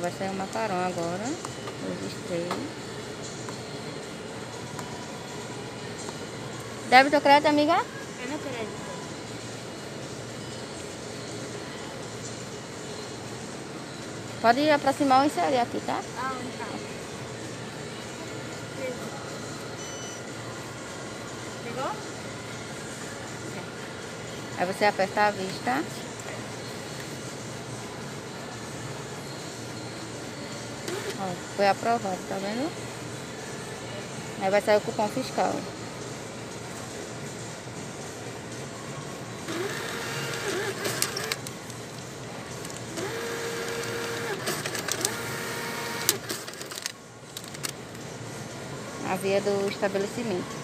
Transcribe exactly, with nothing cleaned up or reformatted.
vai sair o macarrão agora. Eu registrei. Débito ou crédito, amiga? É no crédito. Pode aproximar ou inserir aqui, tá? Ah, onde tá? Pegou? Aí você aperta a vista. Ó, foi aprovado, tá vendo? Aí vai sair o cupom fiscal. A via do estabelecimento.